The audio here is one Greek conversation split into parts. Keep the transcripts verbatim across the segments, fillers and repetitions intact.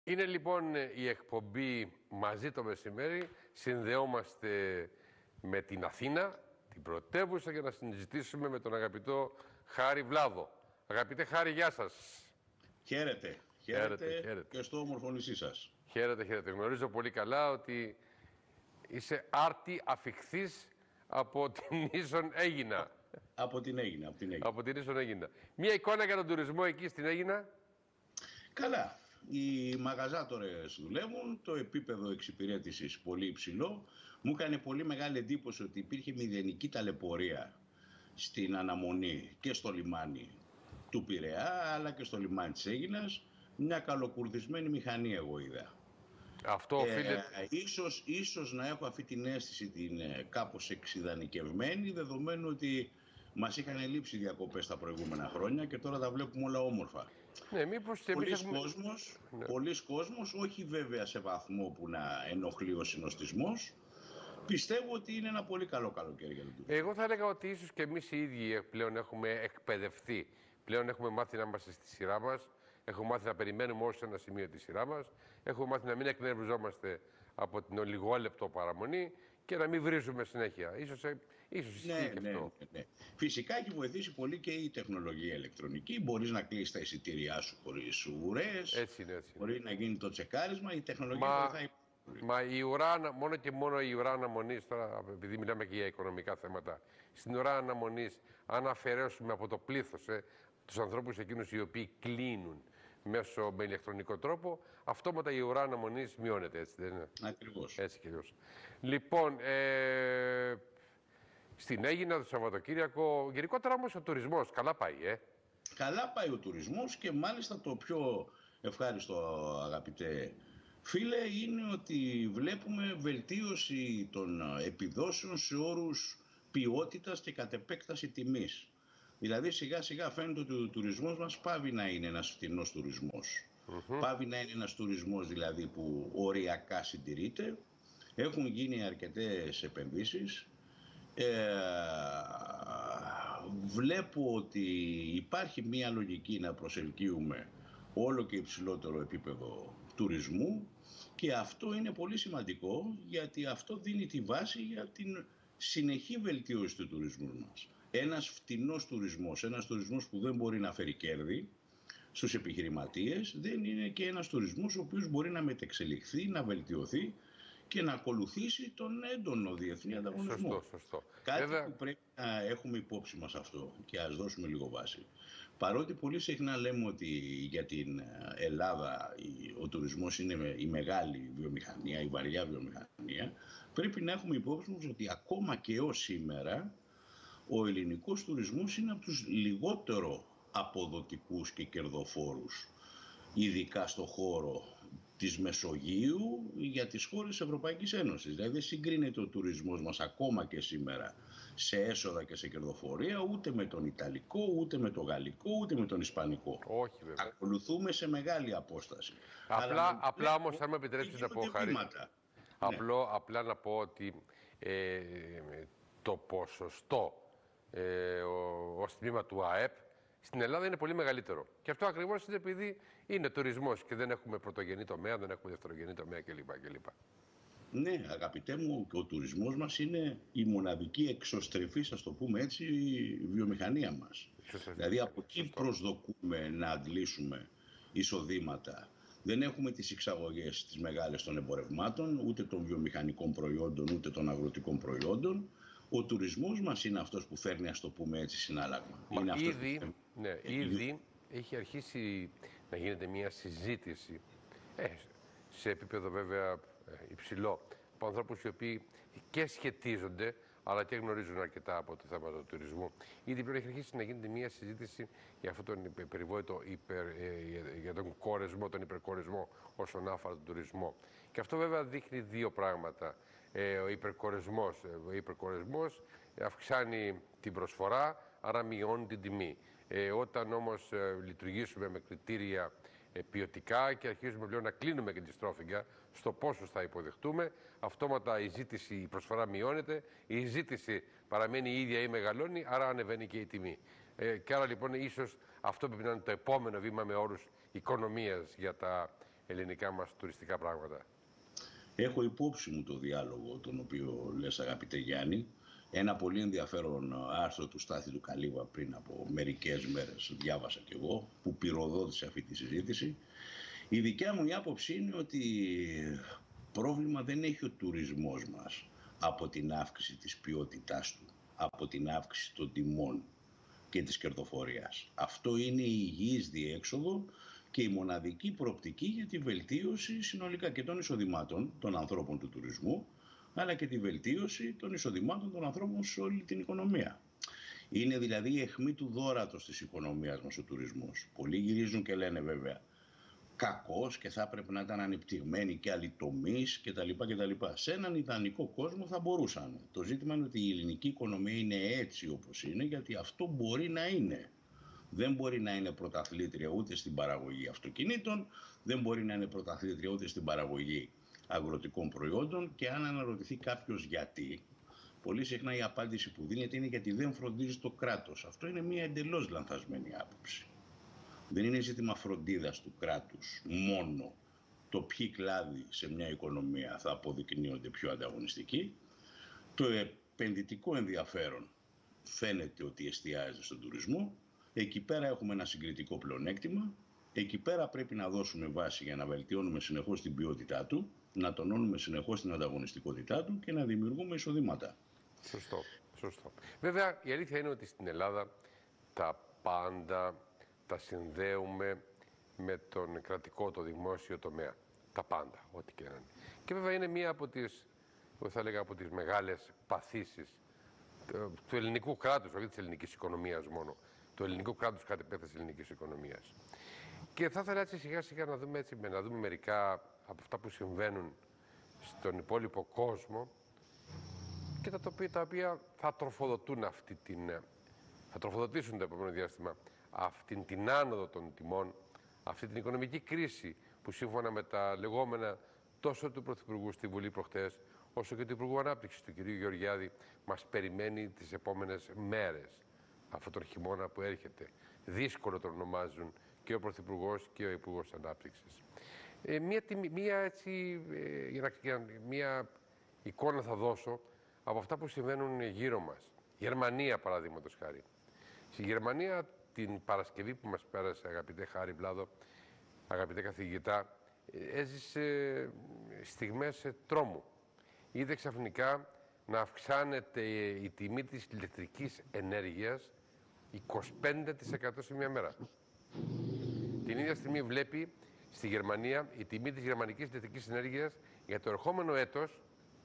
Είναι λοιπόν η εκπομπή μαζί το μεσημέρι. Συνδεόμαστε με την Αθήνα, την πρωτεύουσα, για να συζητήσουμε με τον αγαπητό Χάρη Βλάβο. Αγαπητέ Χάρη, γεια σας. Χαίρετε. Χαίρετε, χαίρετε, χαίρετε. Και στο όμορφο νησί σας. Χαίρετε, χαίρετε. Γνωρίζω πολύ καλά ότι είσαι άρτη αφιχθής από την Ίσον Αίγινα. Από την Αίγινα, από την Αίγινα. Από την Ίσον Αίγινα. Μία εικόνα για τον τουρισμό εκεί στην Αίγινα. Καλά. Οι μαγαζάτορες δουλεύουν, το επίπεδο εξυπηρέτησης πολύ υψηλό. Μου έκανε πολύ μεγάλη εντύπωση ότι υπήρχε μηδενική ταλαιπωρία στην αναμονή και στο λιμάνι του Πειραιά, αλλά και στο λιμάνι της Αίγινας. Μια καλοκουρδισμένη μηχανή εγώ είδα. Αυτό οφείλεται... Ε, ίσως, ίσως να έχω αυτή την αίσθηση την ε, κάπως εξειδανικευμένη, δεδομένου ότι μας είχαν λείψει διακοπές τα προηγούμενα χρόνια και τώρα τα βλέπουμε όλα όμορφα. Ναι, μήπως πολλοί έχουμε... κόσμος, ναι. πολλοί κόσμος, όχι βέβαια σε βαθμό που να ενοχλεί ο συνοστισμός. Πιστεύω ότι είναι ένα πολύ καλό καλοκαίρι για τον τουρισμό. Εγώ θα έλεγα ότι ίσως και εμείς οι ίδιοι πλέον έχουμε εκπαιδευτεί. Πλέον έχουμε μάθει να είμαστε στη σειρά μας. Έχουμε μάθει να περιμένουμε ως ένα σημείο τη σειρά μας. Έχουμε μάθει να μην εκνευριζόμαστε από την ολιγόλεπτο παραμονή και να μην βρίζουμε συνέχεια. Ίσως, ίσως ισχύει ναι, και ναι, αυτό. Ναι, ναι. Φυσικά έχει βοηθήσει πολύ και η τεχνολογία ηλεκτρονική. Μπορείς να κλείσεις τα εισιτήριά σου χωρίς ουρές. Έτσι είναι, έτσι είναι. Μπορεί να γίνει το τσεκάρισμα. Η τεχνολογία Μα... βοηθάει. Μα η ουρά, μόνο και μόνο η ουρά αναμονής, τώρα επειδή μιλάμε και για οικονομικά θέματα, στην ουρά αναμονής, αν αφαιρέσουμε από το πλήθος ε, τους ανθρώπους εκείνους οι οποίοι κλείνουν μέσω με ηλεκτρονικό τρόπο, αυτόματα η ουρά αναμονής μειώνεται, έτσι δεν είναι? Ακριβώς. Έτσι και αλλιώς. Λοιπόν, ε, στην Αίγινα το Σαββατοκύριακο, γενικότερα όμως ο τουρισμός καλά πάει, ε? Καλά πάει ο τουρισμός και μάλιστα το πιο ευχάριστο, αγαπητέ φίλε, είναι ότι βλέπουμε βελτίωση των επιδόσεων σε όρους ποιότητας και κατ' επέκταση τιμής. Δηλαδή σιγά σιγά φαίνεται ότι ο τουρισμός μας πάβει να είναι ένας φτηνός τουρισμός. Mm-hmm. Πάβει να είναι ένας τουρισμός δηλαδή που οριακά συντηρείται. Έχουν γίνει αρκετές επενδύσεις. Ε, βλέπω ότι υπάρχει μία λογική να προσελκύουμε όλο και υψηλότερο επίπεδο τουρισμού και αυτό είναι πολύ σημαντικό γιατί αυτό δίνει τη βάση για την συνεχή βελτίωση του τουρισμού μας. Ένας φτηνός τουρισμός, ένας τουρισμός που δεν μπορεί να φέρει κέρδη στους επιχειρηματίες, δεν είναι και ένας τουρισμός ο οποίος μπορεί να μετεξελιχθεί, να βελτιωθεί και να ακολουθήσει τον έντονο διεθνή ανταγωνισμό. Σωστό, σωστό. Κάτι Βέβαια... που πρέπει να έχουμε υπόψη μας αυτό και ας δώσουμε λίγο βάση. Παρότι πολύ συχνά λέμε ότι για την Ελλάδα ο τουρισμός είναι η μεγάλη βιομηχανία, η βαριά βιομηχανία, πρέπει να έχουμε υπόψη μας ότι ακόμα και ως σήμερα ο ελληνικός τουρισμός είναι από τους λιγότερο αποδοτικούς και κερδοφόρους, ειδικά στο χώρο της Μεσογείου για τις χώρες της Ευρωπαϊκής Ένωσης. Δηλαδή δεν συγκρίνεται ο τουρισμός μας ακόμα και σήμερα σε έσοδα και σε κερδοφορία ούτε με τον Ιταλικό, ούτε με τον Γαλλικό, ούτε με τον Ισπανικό. Όχι βέβαια. Ακολουθούμε σε μεγάλη απόσταση. Απλά, Αλλά απλά όμως θα με επιτρέψεις να πω, Χαρή, απλό, ναι. απλά να πω ότι ε, το ποσοστό ε, ως τμήμα του ΑΕΠ στην Ελλάδα είναι πολύ μεγαλύτερο. Και αυτό ακριβώς είναι επειδή είναι τουρισμός και δεν έχουμε πρωτογενή τομέα, δεν έχουμε δευτερογενή τομέα κλπ. κλπ. Ναι, αγαπητέ μου, ο τουρισμός μας είναι η μοναδική εξωστρεφή, ας το πούμε έτσι, η βιομηχανία μας. Εξωστρεφή. Δηλαδή από εκεί προσδοκούμε να αντλήσουμε εισοδήματα. Δεν έχουμε τις εξαγωγές τις μεγάλες των εμπορευμάτων, ούτε των βιομηχανικών προϊόντων, ούτε των αγροτικών προϊόντων. Ο τουρισμός μας είναι αυτός που φέρνει, ας το πούμε έτσι, συνάλλαγμα. Μα είναι ήδη, που... ναι, ήδη έχει αρχίσει να γίνεται μια συζήτηση, ε, σε επίπεδο βέβαια υψηλό, από ανθρώπους οι οποίοι και σχετίζονται, αλλά και γνωρίζουν αρκετά από το θέμα του τουρισμού. Ήδη πρέπει να έχει αρχίσει να γίνεται μια συζήτηση για αυτόν τον περιβόητο υπερ, ε, για τον κορεσμό, τον υπερκορεσμό όσον αφορά τον τουρισμό. Και αυτό βέβαια δείχνει δύο πράγματα. Ε, ο υπερκορεσμός, ο υπερκορεσμός αυξάνει την προσφορά, άρα μειώνει την τιμή. Ε, όταν όμως ε, λειτουργήσουμε με κριτήρια ε, ποιοτικά και αρχίζουμε πλέον να κλείνουμε και τη στρόφιγγα στο πόσο θα υποδεχτούμε, αυτόματα η ζήτηση, η προσφορά μειώνεται, η ζήτηση παραμένει η ίδια ή μεγαλώνει, άρα ανεβαίνει και η τιμή. Ε, και άρα λοιπόν ίσως αυτό πρέπει να είναι το επόμενο βήμα με όρους οικονομίας για τα ελληνικά μας τουριστικά πράγματα? Έχω υπόψη μου το διάλογο τον οποίο λες, αγαπητέ Γιάννη. Ένα πολύ ενδιαφέρον άρθρο του Στάθη του Καλύβα πριν από μερικές μέρες διάβασα κι εγώ, που πυροδότησε αυτή τη συζήτηση. Η δικιά μου η άποψη είναι ότι πρόβλημα δεν έχει ο τουρισμός μας από την αύξηση της ποιότητάς του, από την αύξηση των τιμών και της κερδοφορίας. Αυτό είναι η υγιής διέξοδο και η μοναδική προοπτική για τη βελτίωση συνολικά και των εισοδημάτων των ανθρώπων του τουρισμού, αλλά και τη βελτίωση των εισοδημάτων των ανθρώπων σε όλη την οικονομία. Είναι δηλαδή η αιχμή του δώρατος της οικονομίας μας ο τουρισμός. Πολλοί γυρίζουν και λένε βέβαια κακός και θα έπρεπε να ήταν ανεπτυγμένοι και άλλοι τομείς κτλ. κτλ. Σε έναν ιδανικό κόσμο θα μπορούσαν. Το ζήτημα είναι ότι η ελληνική οικονομία είναι έτσι όπως είναι, γιατί αυτό μπορεί να είναι. Δεν μπορεί να είναι πρωταθλήτρια ούτε στην παραγωγή αυτοκινήτων, δεν μπορεί να είναι πρωταθλήτρια ούτε στην παραγωγή αγροτικών προϊόντων, και αν αναρωτηθεί κάποιος γιατί, πολύ συχνά η απάντηση που δίνεται είναι γιατί δεν φροντίζει το κράτος. Αυτό είναι μια εντελώς λανθασμένη άποψη. Δεν είναι ζήτημα φροντίδας του κράτους μόνο το ποιοι κλάδοι σε μια οικονομία θα αποδεικνύονται πιο ανταγωνιστικοί. Το επενδυτικό ενδιαφέρον φαίνεται ότι εστιάζεται στον τουρισμό. Εκεί πέρα έχουμε ένα συγκριτικό πλεονέκτημα. Εκεί πέρα πρέπει να δώσουμε βάση για να βελτιώνουμε συνεχώς την ποιότητά του, να τονώνουμε συνεχώς την ανταγωνιστικότητά του και να δημιουργούμε εισοδήματα. Σωστό, σωστό. Βέβαια, η αλήθεια είναι ότι στην Ελλάδα τα πάντα τα συνδέουμε με τον κρατικό, το δημόσιο τομέα. Τα πάντα, ό,τι και να είναι. Και βέβαια είναι μία από τις, θα έλεγα, από τις μεγάλες παθήσεις του ελληνικού κράτους, όχι της ελληνικής οικονομίας μόνο. Του ελληνικού κράτους κατ' επέκταση ελληνικής οικονομίας. Και θα ήθελα έτσι σιγά σιγά να δούμε, έτσι, να δούμε μερικά από αυτά που συμβαίνουν στον υπόλοιπο κόσμο και τα οποία, τα οποία θα τροφοδοτούν αυτή την, θα τροφοδοτήσουν το επόμενο διάστημα αυτή την άνοδο των τιμών, αυτή την οικονομική κρίση που σύμφωνα με τα λεγόμενα τόσο του Πρωθυπουργού στη Βουλή προχτές, όσο και του Υπουργού Ανάπτυξης του κ. Γεωργιάδη, μας περιμένει τις επόμενες μέρες. Αυτόν τον χειμώνα που έρχεται. Δύσκολο τον ονομάζουν και ο Πρωθυπουργός και ο Υπουργός Ανάπτυξης. Ε, μία, μία, έτσι, ε, για να, για, μία εικόνα θα δώσω από αυτά που συμβαίνουν γύρω μας. Γερμανία, παραδείγματος χάρη. Στη Γερμανία την Παρασκευή που μας πέρασε, αγαπητέ Χάρη Βλάδο, αγαπητέ καθηγητά, έζησε στιγμές τρόμου. Είδε ξαφνικά να αυξάνεται η τιμή της ηλεκτρικής ενέργειας είκοσι πέντε τοις εκατό σε μία μέρα. Την ίδια στιγμή βλέπει στη Γερμανία η τιμή της γερμανικής ηλεκτρικής ενέργειας για το ερχόμενο έτος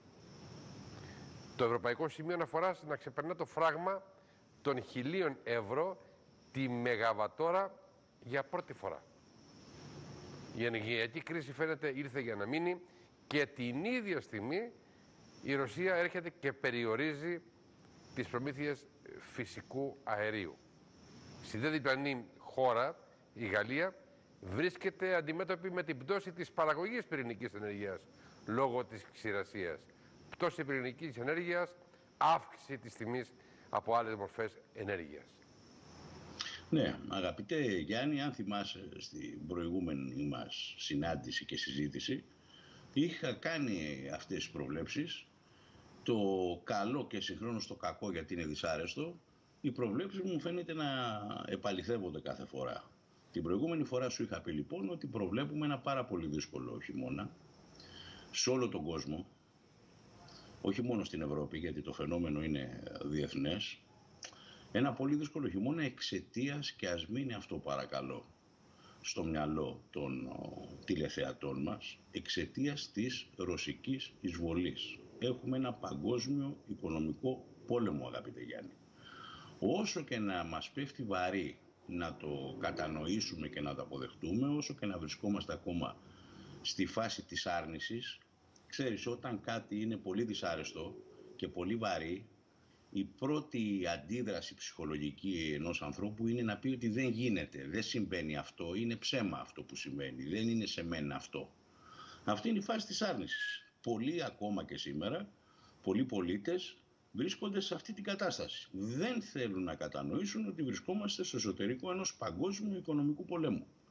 το ευρωπαϊκό σημείο αναφοράς να ξεπερνά το φράγμα των χιλίων ευρώ τη μεγαβατόρα για πρώτη φορά. Η ενεργειακή κρίση φαίνεται ήρθε για να μείνει και την ίδια στιγμή η Ρωσία έρχεται και περιορίζει τις προμήθειες φυσικού αερίου. Στη δε διπλανή χώρα, η Γαλλία, βρίσκεται αντιμέτωπη με την πτώση της παραγωγής πυρηνικής ενέργειας λόγω της ξηρασίας. Πτώση πυρηνικής ενέργειας, αύξηση της τιμής από άλλες μορφές ενέργειας. Ναι, αγαπητέ Γιάννη, αν θυμάσαι στην προηγούμενη μας συνάντηση και συζήτηση, είχα κάνει αυτές τις προβλέψεις. Το καλό και συγχρόνως το κακό, γιατί είναι δυσάρεστο, οι προβλέψεις μου φαίνεται να επαληθεύονται κάθε φορά. Την προηγούμενη φορά σου είχα πει λοιπόν ότι προβλέπουμε ένα πάρα πολύ δύσκολο χειμώνα σε όλο τον κόσμο, όχι μόνο στην Ευρώπη, γιατί το φαινόμενο είναι διεθνές. Ένα πολύ δύσκολο χειμώνα εξαιτίας, και ας μείνει αυτό παρακαλώ στο μυαλό των ο, τηλεθεατών μας, εξαιτίας της ρωσικής εισβολής. Έχουμε ένα παγκόσμιο οικονομικό πόλεμο, αγαπητέ Γιάννη. Όσο και να μας πέφτει βαρύ να το κατανοήσουμε και να το αποδεχτούμε, όσο και να βρισκόμαστε ακόμα στη φάση της άρνησης, ξέρεις, όταν κάτι είναι πολύ δυσάρεστο και πολύ βαρύ, η πρώτη αντίδραση ψυχολογική ενός ανθρώπου είναι να πει ότι δεν γίνεται, δεν συμβαίνει αυτό, είναι ψέμα αυτό που συμβαίνει, δεν είναι σε μένα αυτό. Αυτή είναι η φάση της άρνησης. Πολλοί ακόμα και σήμερα, πολλοί πολίτες βρίσκονται σε αυτή την κατάσταση. Δεν θέλουν να κατανοήσουν ότι βρισκόμαστε στο εσωτερικό ενός παγκόσμιου οικονομικού πολέμου.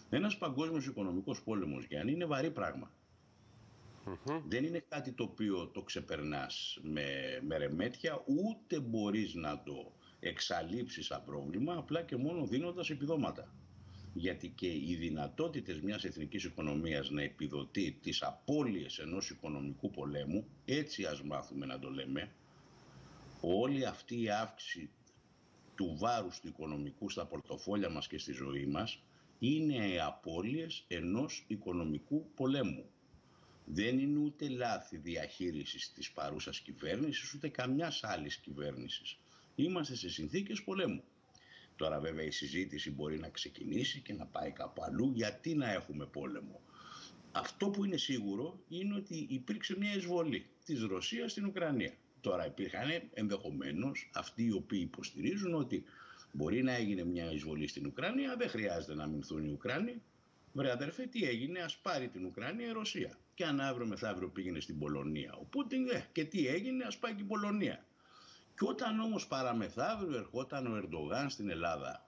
Ένας παγκόσμιος οικονομικός πόλεμος, Γιάννη, είναι βαρύ πράγμα. Mm-hmm. Δεν είναι κάτι το οποίο το ξεπερνάς με, με ρεμέτια, ούτε μπορείς να το εξαλείψεις σαν πρόβλημα, απλά και μόνο δίνοντας επιδόματα. Γιατί και οι δυνατότητες μιας εθνικής οικονομίας να επιδοτεί τις απώλειες ενός οικονομικού πολέμου, έτσι ας μάθουμε να το λέμε, όλη αυτή η αύξηση του βάρους του οικονομικού στα πορτοφόλια μας και στη ζωή μας, είναι οι απώλειες ενός οικονομικού πολέμου. Δεν είναι ούτε λάθη διαχείρισης της παρούσας κυβέρνησης, ούτε καμιάς άλλης κυβέρνησης. Είμαστε σε συνθήκες πολέμου. Τώρα βέβαια η συζήτηση μπορεί να ξεκινήσει και να πάει κάπου αλλού, γιατί να έχουμε πόλεμο. Αυτό που είναι σίγουρο είναι ότι υπήρξε μια εισβολή της Ρωσίας στην Ουκρανία. Τώρα υπήρχαν ενδεχομένως αυτοί οι οποίοι υποστηρίζουν ότι μπορεί να έγινε μια εισβολή στην Ουκρανία, δεν χρειάζεται να αμυνθούν οι Ουκρανοί. Βρε αδερφέ, τι έγινε, ας πάρει την Ουκρανία η Ρωσία. Και αν αύριο μεθαύριο πήγαινε στην Πολωνία ο Πούτιν, ε, και τι έγινε, ας πάει και η Πολωνία. Και όταν όμως παραμεθαύριο ερχόταν ο Ερντογάν στην Ελλάδα,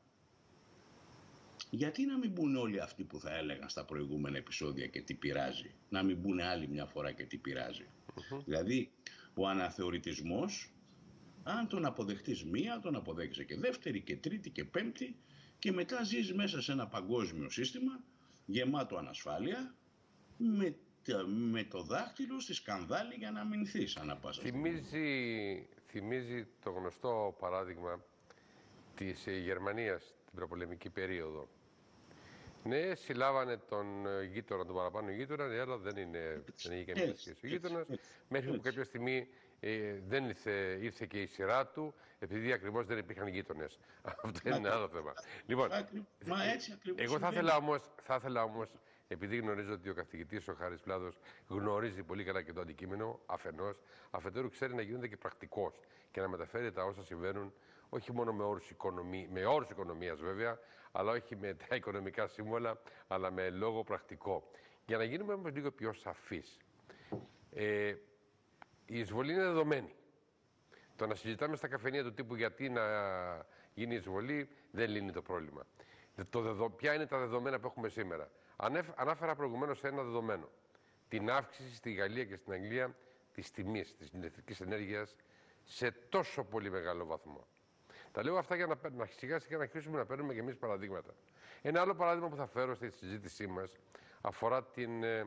γιατί να μην μπουν όλοι αυτοί που θα έλεγαν στα προηγούμενα επεισόδια και τι πειράζει, να μην μπουν άλλη μια φορά και τι πειράζει. Mm-hmm. Δηλαδή, ο αναθεωρητισμός, αν τον αποδεχτείς μία, τον αποδέχεσαι και δεύτερη και τρίτη και πέμπτη και μετά ζεις μέσα σε ένα παγκόσμιο σύστημα γεμάτο ανασφάλεια, με, με το δάχτυλο στη σκανδάλη για να αμυνθείς ανά πάσα στιγμή. Θυμίζει, θυμίζει το γνωστό παράδειγμα της Γερμανίας την προπολεμική περίοδο. Ναι, συλλάβανε τον γείτονα, τον παραπάνω γείτονα, αλλά δεν, είναι, δεν είχε καμία σχέση ο γείτονας, μέχρι που κάποια στιγμή ε, δεν ήρθε, ήρθε και η σειρά του, επειδή ακριβώς δεν υπήρχαν γείτονες. Αυτό είναι ένα άλλο θέμα. Λοιπόν, μα έτσι ακριβώς εγώ θα ήθελα όμως, θα ήθελα όμως, επειδή γνωρίζω ότι ο καθηγητής ο Χάρης Πλάτος γνωρίζει πολύ καλά και το αντικείμενο, αφενός, αφετέρου ξέρει να γίνεται και πρακτικός και να μεταφέρει τα όσα συμβαίνουν, όχι μόνο με όρους, οικονομία, με όρους οικονομίας βέβαια, αλλά όχι με τα οικονομικά σύμβολα, αλλά με λόγο πρακτικό. Για να γίνουμε όμως λίγο πιο σαφείς. Ε, η εισβολή είναι δεδομένη. Το να συζητάμε στα καφενεία του τύπου γιατί να γίνει εισβολή δεν λύνει το πρόβλημα. Το δεδο... Ποια είναι τα δεδομένα που έχουμε σήμερα. Ανέφ... Ανάφερα προηγουμένως ένα δεδομένο. Την αύξηση στη Γαλλία και στην Αγγλία της τιμής της ηλεκτρικής ενέργειας σε τόσο πολύ μεγάλο βαθμό. Τα λέω αυτά για να, να σιγά σιγά να αρχίσουμε να παίρνουμε και εμείς παραδείγματα. Ένα άλλο παράδειγμα που θα φέρω στη συζήτησή μας αφορά την... Ε,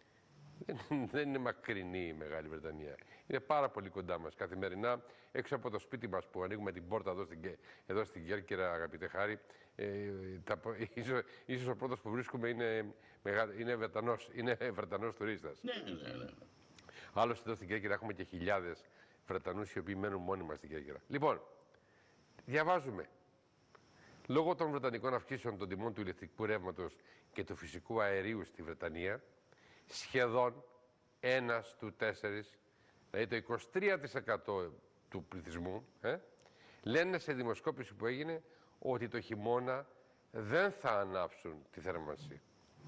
δεν είναι μακρινή η Μεγάλη Βρετανία. Είναι πάρα πολύ κοντά μας. Καθημερινά, έξω από το σπίτι μας που ανοίγουμε την πόρτα εδώ στην, εδώ στην Κέρκυρα, αγαπητέ Χάρη, ε, τα, ίσως, ίσως ο πρώτος που βρίσκουμε είναι, είναι Βρετανός, είναι Βρετανός τουρίστας. Ναι, ναι, ναι. Άλλωστε εδώ στην Κέρκυρα έχουμε και χιλιάδες Βρετανούς οι οποίοι μένουν μόνοι μας στην Κέρκυρα. Λοιπόν, διαβάζουμε. Λόγω των βρετανικών αυξήσεων των τιμών του ηλεκτρικού ρεύματος και του φυσικού αερίου στη Βρετανία, σχεδόν ένας του τέσσερις, δηλαδή το είκοσι τρία τοις εκατό του πληθυσμού, ε, λένε σε δημοσκόπηση που έγινε ότι το χειμώνα δεν θα ανάψουν τη θέρμανση.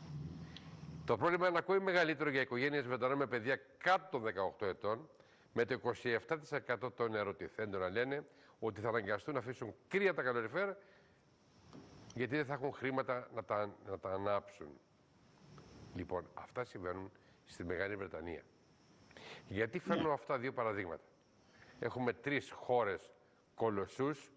Το πρόβλημα είναι ακόμη μεγαλύτερο για οικογένειες Βρετανών με παιδιά κάτω των δεκαοκτώ ετών, με το είκοσι επτά τοις εκατό των ερωτηθέντων να λένε ότι θα αναγκαστούν να αφήσουν κρύα τα καλοριφέρ γιατί δεν θα έχουν χρήματα να τα, να τα ανάψουν. Λοιπόν, αυτά συμβαίνουν στη Μεγάλη Βρετανία. Γιατί φέρνω αυτά δύο παραδείγματα. Έχουμε τρεις χώρες κολοσσούς,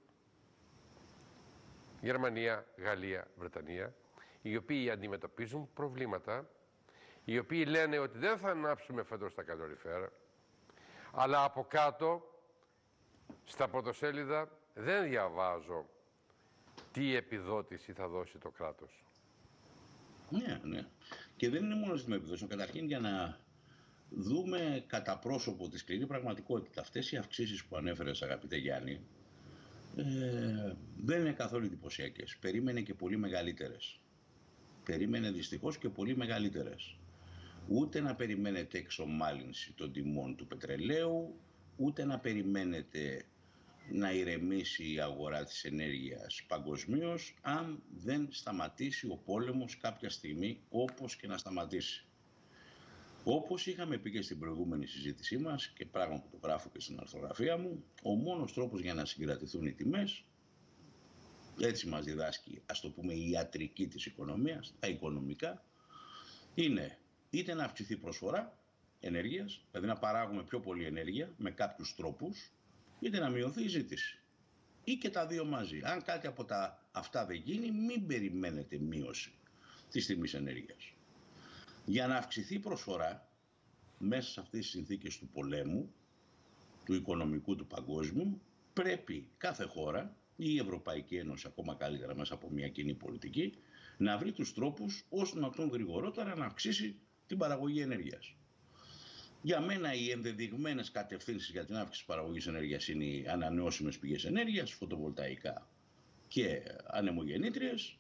Γερμανία, Γαλλία, Βρετανία, οι οποίοι αντιμετωπίζουν προβλήματα, οι οποίοι λένε ότι δεν θα ανάψουμε φέτος τα καλοριφέρ, αλλά από κάτω, στα πρωτοσέλιδα, δεν διαβάζω τι επιδότηση θα δώσει το κράτος. Ναι, ναι. Και δεν είναι μόνο ζήτημα επιδόσεων. Καταρχήν, για να δούμε κατά πρόσωπο τη σκληρή πραγματικότητα, αυτές οι αυξήσεις που ανέφερες, αγαπητέ Γιάννη, ε, δεν είναι καθόλου εντυπωσιακές. Περίμενε και πολύ μεγαλύτερες. Περίμενε δυστυχώς και πολύ μεγαλύτερες. Ούτε να περιμένετε εξομάλυνση των τιμών του πετρελαίου, ούτε να περιμένετε να ηρεμήσει η αγορά της ενέργειας παγκοσμίως, αν δεν σταματήσει ο πόλεμος κάποια στιγμή, όπως και να σταματήσει. Όπως είχαμε πει και στην προηγούμενη συζήτησή μας, και πράγμα που το γράφω και στην αρθρογραφία μου, ο μόνος τρόπος για να συγκρατηθούν οι τιμές έτσι μας διδάσκει, ας το πούμε, η ιατρική της οικονομίας, τα οικονομικά, είναι είτε να αυξηθεί προσφορά ενέργειας, δηλαδή να παράγουμε πιο πολλή ενέργεια με κάποιους τρόπους, είτε να μειωθεί η ζήτηση. Ή και τα δύο μαζί. Αν κάτι από τα αυτά δεν γίνει, μην περιμένετε μείωση της τιμής ενέργειας. Για να αυξηθεί η προσφορά μέσα σε αυτές τις συνθήκες του πολέμου, του οικονομικού, του παγκόσμιου, πρέπει κάθε χώρα, ή η Ευρωπαϊκή Ένωση ακόμα καλύτερα μέσα από μια κοινή πολιτική, να βρει τους τρόπους ώστε να τον γρηγορότερα να αυξήσει την παραγωγή ενέργειας. Για μένα οι ενδεδειγμένες κατευθύνσεις για την αύξηση της παραγωγής ενέργειας είναι οι ανανεώσιμες πηγές ενέργειας, φωτοβολταϊκά και ανεμογεννήτριες,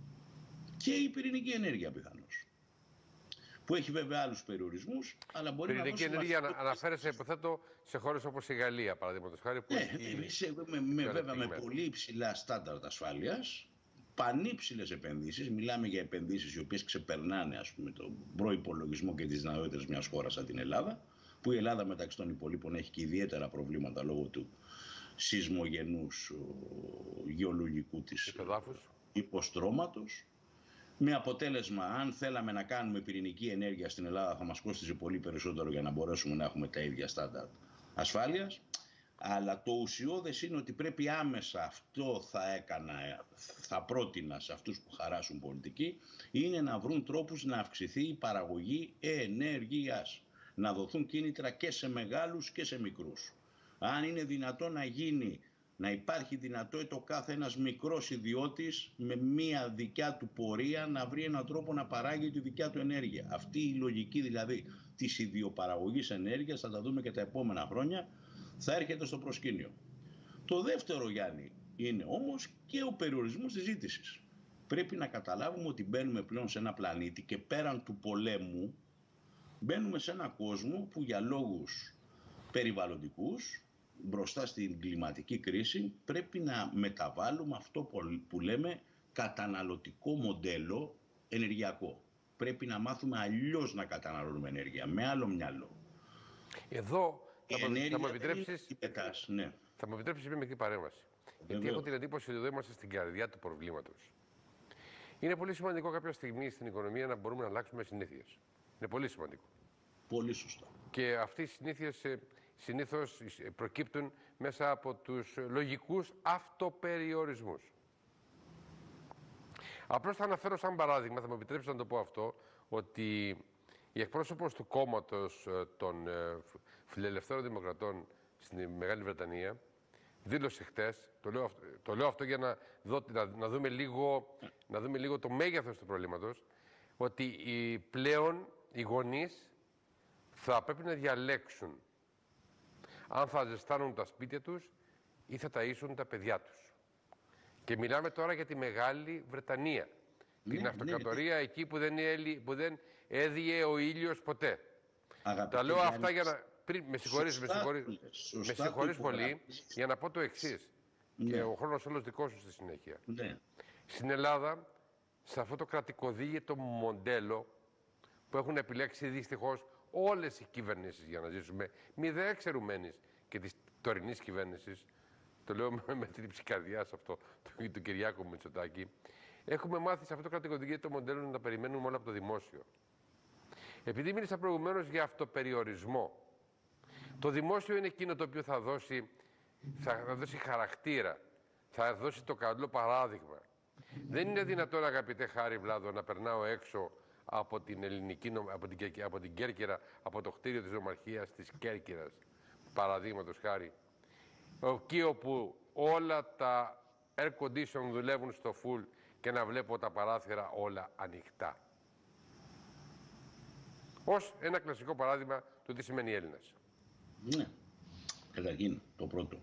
και η πυρηνική ενέργεια πιθανώς. Που έχει βέβαια άλλους περιορισμούς, αλλά μπορεί πυρηνική να δώσει... Πυρηνική ενέργεια να, αναφέρεσαι, υποθέτω, σε χώρες όπως η Γαλλία, παραδείγματος χάρη. Που ναι, έχει... με, με, βέβαια με πολύ υψηλά στάνταρτ ασφάλειας, πανύψηλες επενδύσεις. Μιλάμε για επενδύσεις οι οποίες ξεπερνάνε, ας πούμε, τον προϋπολογισμό και τις δυνατότητες μιας χώρας σαν την Ελλάδα, που η Ελλάδα μεταξύ των υπολείπων έχει και ιδιαίτερα προβλήματα λόγω του σεισμογενούς γεωλογικού της υποστρώματος. Με αποτέλεσμα, αν θέλαμε να κάνουμε πυρηνική ενέργεια στην Ελλάδα, θα μας κόστιζε πολύ περισσότερο για να μπορέσουμε να έχουμε τα ίδια στάνταρτ ασφάλειας. Αλλά το ουσιώδες είναι ότι πρέπει άμεσα, αυτό θα έκανα, θα πρότεινα σε αυτούς που χαράσουν πολιτική, είναι να βρουν τρόπους να αυξηθεί η παραγωγή ενέργειας. Να δοθούν κίνητρα και σε μεγάλους και σε μικρούς. Αν είναι δυνατό να γίνει, να υπάρχει δυνατότητα ο κάθε ένας μικρός ιδιώτης με μία δικιά του πορεία να βρει έναν τρόπο να παράγει τη δικιά του ενέργεια. Αυτή η λογική δηλαδή της ιδιοπαραγωγής ενέργειας, θα τα δούμε και τα επόμενα χρόνια, θα έρχεται στο προσκήνιο. Το δεύτερο, Γιάννη, είναι όμως και ο περιορισμός της ζήτησης. Πρέπει να καταλάβουμε ότι μπαίνουμε πλέον σε ένα πλανήτη και πέραν του πολέμου μπαίνουμε σε ένα κόσμο που για λόγους περιβαλλοντικούς, μπροστά στην κλιματική κρίση, πρέπει να μεταβάλουμε αυτό που λέμε καταναλωτικό μοντέλο ενεργειακό. Πρέπει να μάθουμε αλλιώς να καταναλώνουμε ενέργεια, με άλλο μυαλό. Εδώ θα, ενέργεια, θα μου επιτρέψεις, πετάς, ναι. θα μου επιτρέψεις μια μικρή παρέμβαση. Βεβαίως. Γιατί έχω την εντύπωση ότι εδώ είμαστε στην καρδιά του προβλήματος. Είναι πολύ σημαντικό κάποια στιγμή στην οικονομία να μπορούμε να αλλάξουμε συνήθειες. Είναι πολύ σημαντικό. Πολύ σωστά. Και αυτές οι συνήθειες συνήθως προκύπτουν μέσα από τους λογικούς αυτοπεριορισμούς. Απλώς θα αναφέρω σαν παράδειγμα, θα μου επιτρέψετε να το πω αυτό, ότι η εκπρόσωπος του κόμματος των φιλελευθέρων δημοκρατών στην Μεγάλη Βρετανία δήλωσε χτες, το λέω, το λέω αυτό για να, δω, να, να, δούμε λίγο, να δούμε λίγο το μέγεθος του προβλήματος, ότι οι, πλέον οι γονείς θα πρέπει να διαλέξουν αν θα ζεστάνουν τα σπίτια τους ή θα ταΐσουν τα παιδιά τους. Και μιλάμε τώρα για τη Μεγάλη Βρετανία. Ναι, την αυτοκρατορία ναι, εκεί που δεν, έλει, που δεν έδιε ο ήλιος ποτέ. Αγαπητέ, τα λέω αυτά για να... Πριν, με συγχωρείς, με συγχωρείς, με συγχωρείς πολύ, για να πω το εξής. Ναι. Και ο χρόνος όλος δικός σου στη συνέχεια. Ναι. Στην Ελλάδα, σε αυτό το κρατικοδίγητο μοντέλο που έχουν επιλέξει δυστυχώς όλες οι κυβερνήσεις για να ζήσουμε, μη δε εξαιρουμένης και της τωρινής κυβέρνησης, το λέω με την ψυχαρδιά σε αυτό, του, του Κυριάκου Μητσοτάκη, έχουμε μάθει σε αυτό το κρατικοδίγητο μοντέλο να τα περιμένουμε όλα από το δημόσιο. Επειδή μίλησα προηγουμένως για αυτοπεριορισμό, το δημόσιο είναι εκείνο το οποίο θα δώσει, θα δώσει χαρακτήρα, θα δώσει το καλό παράδειγμα. Δεν είναι δυνατόν, αγαπητέ Χάρη Βλάδο, να περνάω έξω από την ελληνική, από την, από την Κέρκυρα, από το κτίριο της Νομαρχίας της Κέρκυρας, παραδείγματος χάρη, εκεί όπου όλα τα air condition δουλεύουν στο full και να βλέπω τα παράθυρα όλα ανοιχτά. Ως ένα κλασικό παράδειγμα του τι σημαίνει Έλληνας. Ναι, καταρχήν το πρώτο.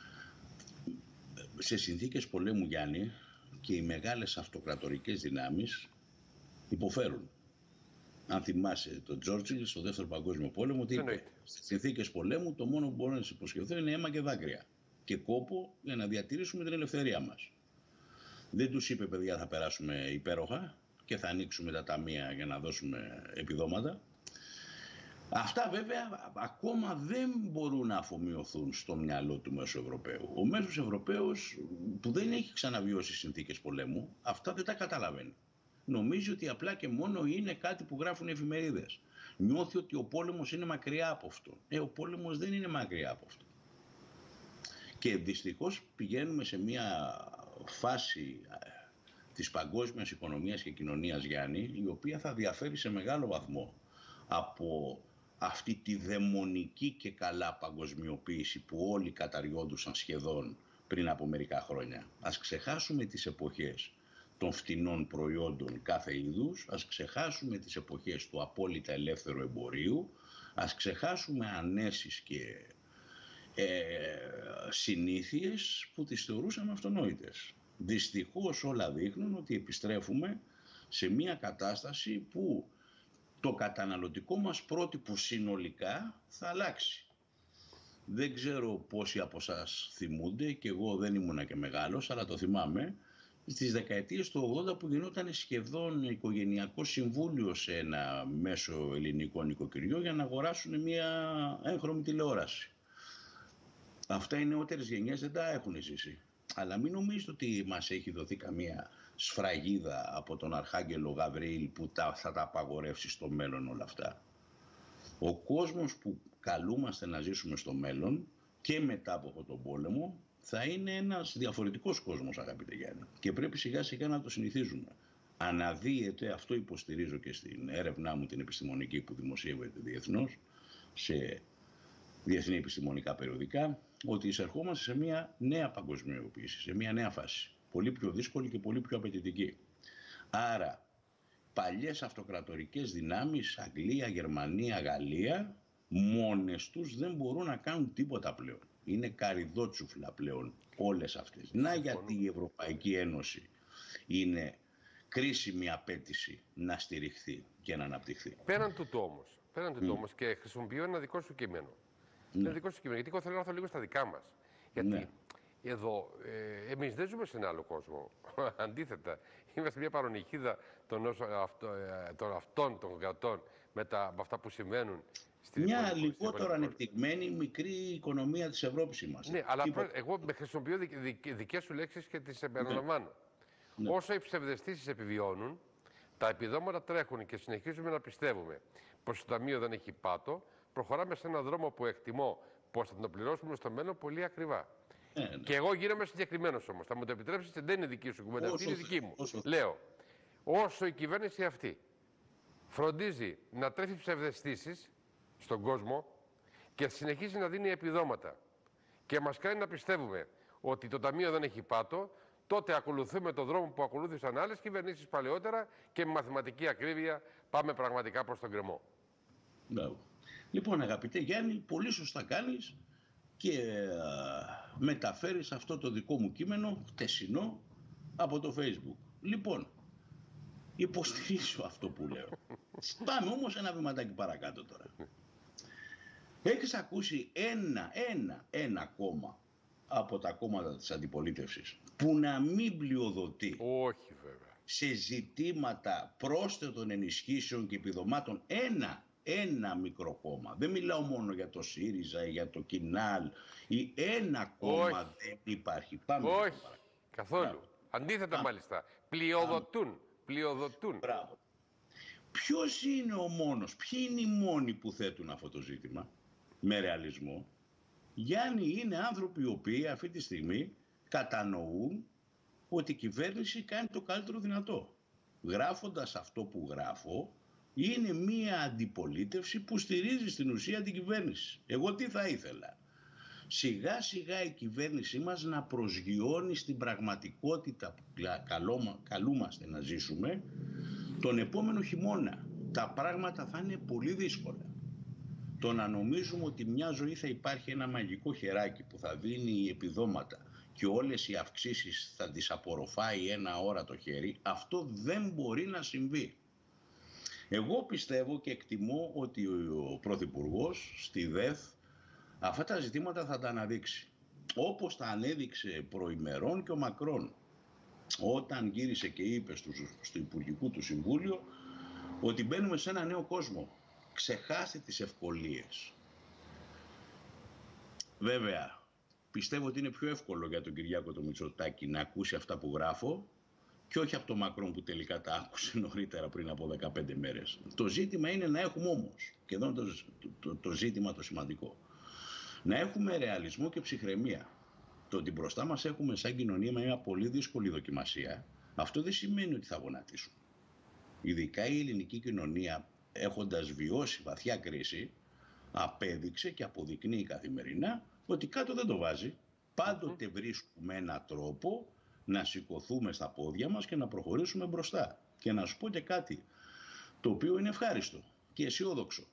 Σε συνθήκες πολέμου, Γιάννη, και οι μεγάλες αυτοκρατορικές δυνάμεις υποφέρουν. Αν θυμάσαι τον Τσόρτσιλ στο δεύτερο παγκόσμιο πόλεμο, τι είπε? Στις συνθήκες πολέμου το μόνο που μπορώ να σας υποσχεθώ είναι αίμα και δάκρυα και κόπο για να διατηρήσουμε την ελευθερία μας. Δεν τους είπε, παιδιά, θα περάσουμε υπέροχα και θα ανοίξουμε τα ταμεία για να δώσουμε επιδόματα. Αυτά βέβαια ακόμα δεν μπορούν να αφομοιωθούν στο μυαλό του μέσου Ευρωπαίου. Ο μέσος Ευρωπαίος που δεν έχει ξαναβιώσει συνθήκες πολέμου, αυτά δεν τα καταλαβαίνει. Νομίζει ότι απλά και μόνο είναι κάτι που γράφουν οι εφημερίδες. Νιώθει ότι ο πόλεμος είναι μακριά από αυτό. Ε, ο πόλεμος δεν είναι μακριά από αυτό. Και δυστυχώς πηγαίνουμε σε μια φάση της παγκόσμιας οικονομίας και κοινωνίας, Γιάννη, η οποία θα διαφέρει σε μεγάλο βαθμό από αυτή τη δαιμονική και καλά παγκοσμιοποίηση που όλοι καταριόντουσαν σχεδόν πριν από μερικά χρόνια. Ας ξεχάσουμε τις εποχές των φτηνών προϊόντων κάθε είδους, ας ξεχάσουμε τις εποχές του απόλυτα ελεύθερου εμπορίου, ας ξεχάσουμε ανέσεις και ε, συνήθειες που τις θεωρούσαμε αυτονόητες. Δυστυχώς όλα δείχνουν ότι επιστρέφουμε σε μια κατάσταση που το καταναλωτικό μας πρότυπο συνολικά θα αλλάξει. Δεν ξέρω πόσοι από εσάς θυμούνται, και εγώ δεν ήμουνα και μεγάλος, αλλά το θυμάμαι, στις δεκαετίες του ογδόντα που γινόταν σχεδόν οικογενειακό συμβούλιο σε ένα μέσο ελληνικό νοικοκυριό για να αγοράσουν μια έγχρωμη τηλεόραση. Αυτά οι νεότερες γενιές δεν τα έχουν ζήσει. Αλλά μην νομίζετε ότι μας έχει δοθεί καμία σφραγίδα από τον Αρχάγγελο Γαβριήλ που τα, θα τα απαγορεύσει στο μέλλον όλα αυτά. Ο κόσμος που καλούμαστε να ζήσουμε στο μέλλον και μετά από αυτόν τον πόλεμο θα είναι ένας διαφορετικός κόσμος, αγαπητέ Γιάννη. Και πρέπει σιγά σιγά να το συνηθίζουμε. Αναδύεται, αυτό υποστηρίζω και στην έρευνά μου την επιστημονική που δημοσιεύεται διεθνώς σε διεθνή επιστημονικά περιοδικά, ότι εισερχόμαστε σε μια νέα παγκοσμιοποίηση, σε μια νέα φάση. Πολύ πιο δύσκολη και πολύ πιο απαιτητική. Άρα, παλιές αυτοκρατορικές δυνάμεις, Αγγλία, Γερμανία, Γαλλία, μόνες τους δεν μπορούν να κάνουν τίποτα πλέον. Είναι καρυδότσουφλα πλέον όλες αυτές. Να γιατί η Ευρωπαϊκή Ένωση είναι κρίσιμη απέτηση να στηριχθεί και να αναπτυχθεί. Πέραν του όμως, πέραν του mm. όμως, και χρησιμοποιώ ένα δικό σου κείμενο. Mm. Ένα δικό σου κείμενο, γιατί εγώ θέλω να έρθω λίγο στα δικά μας. Γιατί ναι. Εδώ, ε, εμείς δεν ζούμε σε ένα άλλο κόσμο. Αντίθετα, είμαστε μια παρονυχίδα των, όσο, αυτό, ε, των αυτών των κρατών με, τα, με αυτά που συμβαίνουν. Στην μια υπόλοιπη, λιγότερο ανεπτυγμένη μικρή οικονομία της Ευρώπης είμαστε. Ναι, αλλά προ, εγώ με χρησιμοποιώ δικ, δικ, δικές σου λέξεις και τις επαναλαμβάνω. Ναι. Ναι. Όσο οι ψευδαισθήσεις επιβιώνουν, τα επιδόματα τρέχουν και συνεχίζουμε να πιστεύουμε πως το Ταμείο δεν έχει πάτο, προχωράμε σε έναν δρόμο που εκτιμώ πως θα τον πληρώσουμε στο μέλλον πολύ ακριβά. Ε, ναι. Και εγώ γίνομαι συγκεκριμένος όμως. Θα μου το επιτρέψετε, δεν είναι δική σου κουβέντα, αυτή είναι δική μου. Όσο... Λέω, όσο η κυβέρνηση αυτή φροντίζει να τρέφει ψευδαισθήσεις στον κόσμο και συνεχίζει να δίνει επιδόματα και μας κάνει να πιστεύουμε ότι το Ταμείο δεν έχει πάτο, τότε ακολουθούμε τον δρόμο που ακολούθησαν άλλες κυβερνήσεις παλαιότερα και με μαθηματική ακρίβεια πάμε πραγματικά προς τον γκρεμό. Ναι. Λοιπόν, αγαπητέ Γιάννη, πολύ σωστά κάνεις και μεταφέρεις αυτό το δικό μου κείμενο χτεσινό από το Facebook. Λοιπόν, υποστηρίζω αυτό που λέω. Πάμε όμως ένα βηματάκι παρακάτω τώρα. Έχεις ακούσει ένα, ένα, ένα κόμμα από τα κόμματα της αντιπολίτευσης που να μην πλειοδοτεί Όχι, βέβαια. σε ζητήματα πρόσθετων ενισχύσεων και επιδομάτων ένα, ένα μικρό κόμμα. Δεν μιλάω μόνο για το ΣΥΡΙΖΑ ή για το ΚΙΝΑΛ ή ένα κόμμα Όχι. δεν υπάρχει. Πάμε Όχι, καθόλου. Μπράβο. Αντίθετα Μπράβο. μάλιστα. Πλειοδοτούν. Μπράβο. Πλειοδοτούν. Μπράβο. Ποιος είναι ο μόνος, ποιοι είναι οι μόνοι που θέτουν αυτό το ζήτημα με ρεαλισμό? Γιάννη, είναι άνθρωποι οι οποίοι αυτή τη στιγμή κατανοούν ότι η κυβέρνηση κάνει το καλύτερο δυνατό. Γράφοντας αυτό που γράφω, είναι μία αντιπολίτευση που στηρίζει στην ουσία την κυβέρνηση. Εγώ τι θα ήθελα? Σιγά σιγά η κυβέρνησή μας να προσγειώνει στην πραγματικότητα που καλούμαστε να ζήσουμε τον επόμενο χειμώνα. Τα πράγματα θα είναι πολύ δύσκολα. Το να νομίζουμε ότι μια ζωή θα υπάρχει ένα μαγικό χεράκι που θα δίνει επιδόματα και όλες οι αυξήσεις θα τις απορροφάει ένα ώρα το χέρι, αυτό δεν μπορεί να συμβεί. Εγώ πιστεύω και εκτιμώ ότι ο Πρωθυπουργός στη ΔΕΘ αυτά τα ζητήματα θα τα αναδείξει. Όπως τα ανέδειξε προημερών και ο Μακρόν, όταν γύρισε και είπε στο, στο Υπουργικό του Συμβούλιο ότι μπαίνουμε σε ένα νέο κόσμο. Ξεχάστε τις ευκολίες. Βέβαια, πιστεύω ότι είναι πιο εύκολο για τον Κυριάκο το Μητσοτάκη να ακούσει αυτά που γράφω και όχι από τον Μακρόν που τελικά τα άκουσε νωρίτερα πριν από δεκαπέντε μέρες. Το ζήτημα είναι να έχουμε όμως, και εδώ είναι το, το, το ζήτημα το σημαντικό, να έχουμε ρεαλισμό και ψυχραιμία. Το ότι μπροστά μας έχουμε σαν κοινωνία μια πολύ δύσκολη δοκιμασία, αυτό δεν σημαίνει ότι θα γονατίσουν. Ειδικά η ελληνική κοινωνία, έχοντας βιώσει βαθιά κρίση, απέδειξε και αποδεικνύει καθημερινά ότι κάτω δεν το βάζει. Πάντοτε βρίσκουμε έναν τρόπο να σηκωθούμε στα πόδια μας και να προχωρήσουμε μπροστά. Και να σου πω και κάτι, το οποίο είναι ευχάριστο και αισιόδοξο.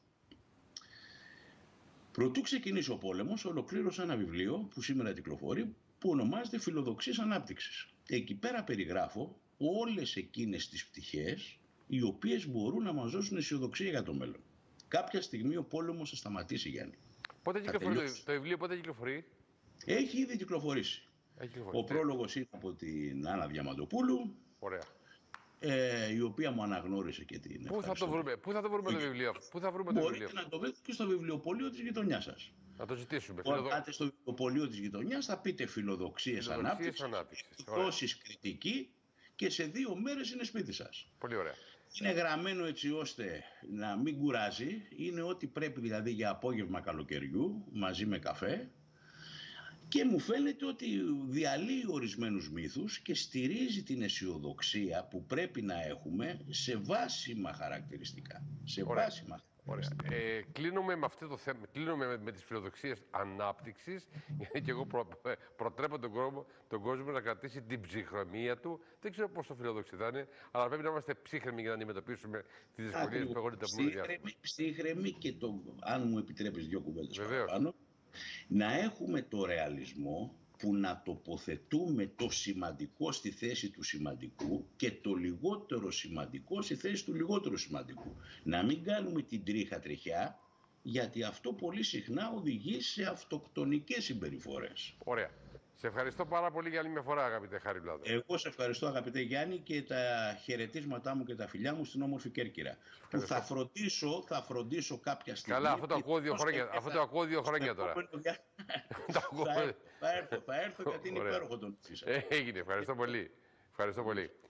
Προτού ξεκινήσει ο πόλεμος, ολοκλήρωσα ένα βιβλίο που σήμερα κυκλοφορεί, που ονομάζεται «Φιλοδοξίες Ανάπτυξης». Εκεί πέρα περιγράφω όλες εκείνες τις πτυχές οι οποίες μπορούν να μας δώσουν αισιοδοξία για το μέλλον. Κάποια στιγμή ο πόλεμος θα σταματήσει, Γιάννη. Πότε κυκλοφορεί το, το βιβλίο, πότε κυκλοφορεί? Έχει ήδη κυκλοφορήσει. Έχει κυκλοφορήσει. Ο πρόλογος είναι από την Άννα Διαμαντοπούλου. Ωραία. Ε, η οποία μου αναγνώρισε και την Πού θα το βρούμε, πού θα το, βρούμε το βιβλίο αυτό? Πού θα βρούμε το Μπορείτε βιβλίο? να το βρείτε και στο βιβλιοπωλείο της γειτονιάς σας. Να το ζητήσουμε. Όταν πάτε στο βιβλιοπωλείο της γειτονιάς θα πείτε «Φιλοδοξίες Ανάπτυξης», δώσεις κριτική και σε δύο μέρες είναι σπίτι σας. Πολύ ωραία. Είναι γραμμένο έτσι ώστε να μην κουράζει. Είναι ό,τι πρέπει δηλαδή για απόγευμα καλοκαιριού μαζί με καφέ. Και μου φαίνεται ότι διαλύει ορισμένους μύθους και στηρίζει την αισιοδοξία που πρέπει να έχουμε σε βάσιμα χαρακτηριστικά. Σε Ωραία. βάσιμα Ωραία. Ε, κλείνουμε με αυτό το θέμα, κλείνουμε με, με τις φιλοδοξίες ανάπτυξης, γιατί και εγώ προ, προτρέπω τον κόσμο, τον κόσμο να κρατήσει την ψυχραιμία του. Δεν ξέρω πόσο φιλοδοξή θα είναι, αλλά πρέπει να είμαστε ψύχρεμοι για να αντιμετωπίσουμε τις δυσκολίες που έχουν τα επόμενα διάστημα. Ψύχρεμοι και το, αν μου επιτρέπεις δύο κουβέντες παραπάνω, να έχουμε το ρεαλισμό που να τοποθετούμε το σημαντικό στη θέση του σημαντικού και το λιγότερο σημαντικό στη θέση του λιγότερου σημαντικού. Να μην κάνουμε την τρίχα τριχιά, γιατί αυτό πολύ συχνά οδηγεί σε αυτοκτονικές συμπεριφορές. Ωραία. Σε ευχαριστώ πάρα πολύ για άλλη μια φορά, αγαπητέ Χάρη Βλάδο. Εγώ σε ευχαριστώ, αγαπητέ Γιάννη, και τα χαιρετίσματά μου και τα φιλιά μου στην όμορφη Κέρκυρα. Που θα φροντίσω, θα φροντίσω κάποια στιγμή. Καλά, αυτό το ακούω δύο χρόνια, αυτό το ακούω δύο χρόνια τώρα. θα, έρθω, θα έρθω γιατί είναι υπέροχο το νησί σας. Έγινε, ευχαριστώ πολύ. Ευχαριστώ πολύ.